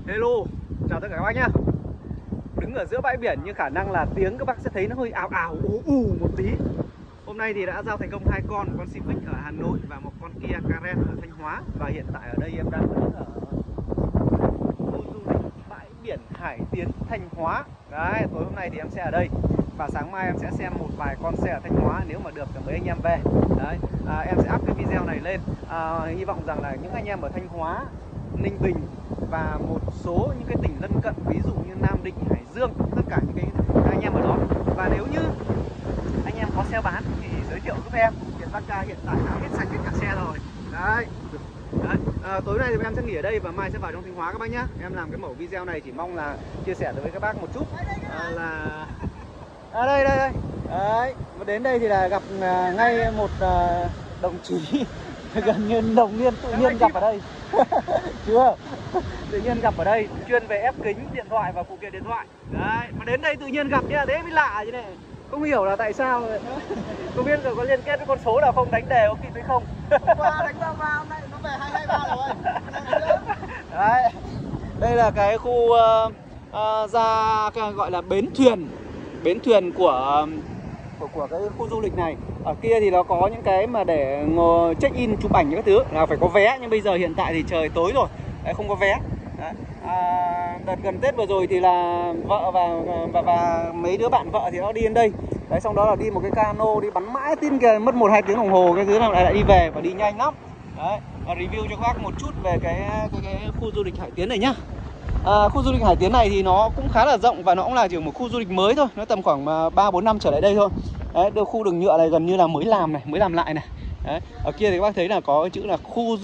Hello, chào tất cả các bác nhá. Đứng ở giữa bãi biển nhưng khả năng là tiếng các bác sẽ thấy nó hơi ào ào ù ù một tí. Hôm nay thì đã giao thành công hai con Civic ở Hà Nội và một con Kia Karen ở Thanh Hóa. Và hiện tại ở đây em đang đứng ở khu du lịch bãi biển Hải Tiến, Thanh Hóa. Đấy, tối hôm nay thì em sẽ ở đây. Và sáng mai em sẽ xem một vài con xe ở Thanh Hóa nếu mà được mấy anh em về. Đấy, em sẽ up cái video này lên. Hy vọng rằng là những anh em ở Thanh Hóa, Ninh Bình và một số những cái tỉnh lân cận, ví dụ như Nam Định, Hải Dương, tất cả những cái anh em ở đó. Và nếu như anh em có xe bán thì giới thiệu giúp em. Vietvaca hiện tại đã hết sạch hết cả xe rồi. Đấy. Tối nay thì em sẽ nghỉ ở đây và mai sẽ vào trong Thanh Hóa các bác nhé. Em làm cái mẫu video này chỉ mong là chia sẻ với các bác một chút đây. Đấy. Đến đây thì là gặp ngay một đồng chí gần như đồng niên tự nhiên gặp ở đây. Chưa, tự nhiên gặp ở đây, chuyên về ép kính điện thoại và phụ kiện điện thoại. Đấy, mà đến đây tự nhiên gặp nhá, thế mới lạ chứ này. Không hiểu là tại sao. Không biết rồi có liên kết với con số nào không, đánh đề có kịp hay không. Hôm qua đánh vào hôm nay nó về 223 rồi. Đấy. Đây là cái khu ra gọi là bến thuyền của cái khu du lịch này. Ở kia thì nó có những cái mà để ngồi check in chụp ảnh các thứ là phải có vé, nhưng bây giờ hiện tại thì trời tối rồi. Đấy, không có vé. Đấy. Đợt gần Tết vừa rồi thì là vợ và mấy đứa bạn vợ thì nó đi đến đây. Đấy, xong đó là đi một cái cano đi bắn mãi tin kìa, mất 1-2 tiếng đồng hồ cái thứ nào lại đi về và đi nhanh lắm. Đấy, review cho các bác một chút về cái khu du lịch Hải Tiến này nhá. Khu du lịch Hải Tiến này thì nó cũng khá là rộng và nó cũng là chỉ một khu du lịch mới thôi, nó tầm khoảng 3-4 năm trở lại đây thôi. Đấy, khu đường nhựa này gần như là mới làm lại này. Đấy, ở kia thì các bác thấy là có chữ là khu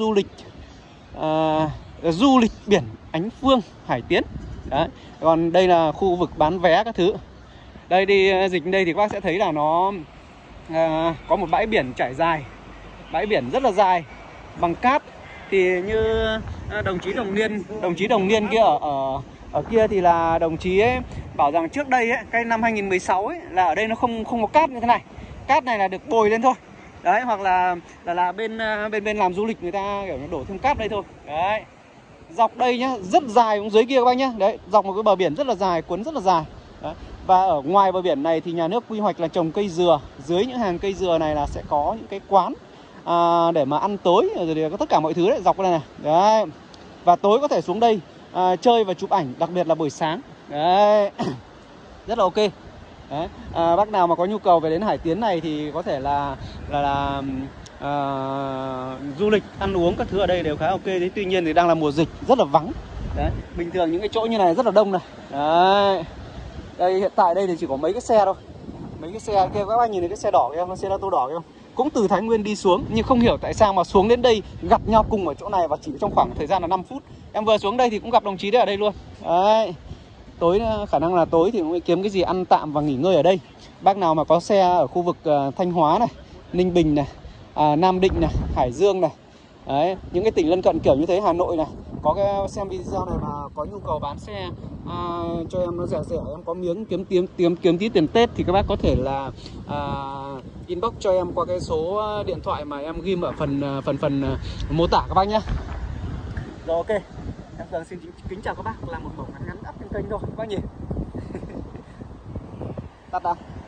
du lịch biển Ánh Phương Hải Tiến. Đấy, còn đây là khu vực bán vé các thứ. Đây đi dịch đây thì các bác sẽ thấy là nó có một bãi biển trải dài, bãi biển rất là dài bằng cát. Thì như đồng chí đồng niên kia ở kia thì là đồng chí ấy bảo rằng trước đây ấy, cái năm 2016 ấy là ở đây nó không có cát như thế này. Cát này là được bồi lên thôi. Đấy, hoặc là bên làm du lịch người ta kiểu đổ thêm cát đây thôi. Đấy. Dọc đây nhá, rất dài xuống dưới kia các bác nhá. Đấy, dọc một cái bờ biển rất là dài, cuốn rất là dài. Đấy. Và ở ngoài bờ biển này thì nhà nước quy hoạch là trồng cây dừa. Dưới những hàng cây dừa này là sẽ có những cái quán để mà ăn tối rồi thì có tất cả mọi thứ đấy, dọc đây này. Đấy. Và tối có thể xuống đây chơi và chụp ảnh, đặc biệt là buổi sáng. Đấy. Rất là ok. Đấy. Bác nào mà có nhu cầu về đến Hải Tiến này thì có thể là du lịch, ăn uống các thứ ở đây đều khá ok. Đấy. Tuy nhiên thì đang là mùa dịch, rất là vắng. Đấy. Bình thường những cái chỗ như này rất là đông này. Đấy. Đây hiện tại đây thì chỉ có mấy cái xe thôi. Mấy cái xe kia các bác nhìn thấy cái xe đỏ kia không? Xe ô tô đỏ kia không? Cũng từ Thái Nguyên đi xuống, nhưng không hiểu tại sao mà xuống đến đây gặp nhau cùng ở chỗ này và chỉ trong khoảng thời gian là 5 phút. Em vừa xuống đây thì cũng gặp đồng chí đấy ở đây luôn. Đấy. Tối khả năng là tối thì cũng kiếm cái gì ăn tạm và nghỉ ngơi ở đây. Bác nào mà có xe ở khu vực Thanh Hóa này, Ninh Bình này, Nam Định này, Hải Dương này. Đấy, những cái tỉnh lân cận kiểu như thế, Hà Nội này, có cái xem video này mà có nhu cầu bán xe cho em nó rẻ, em có miếng kiếm tí tiền Tết thì các bác có thể là inbox cho em qua cái số điện thoại mà em ghi ở phần mô tả các bác nhé. Rồi ok, em Tường xin kính chào các bác, làm một mẫu ngắn up trên kênh thôi các bác nhìn. Tắt đã.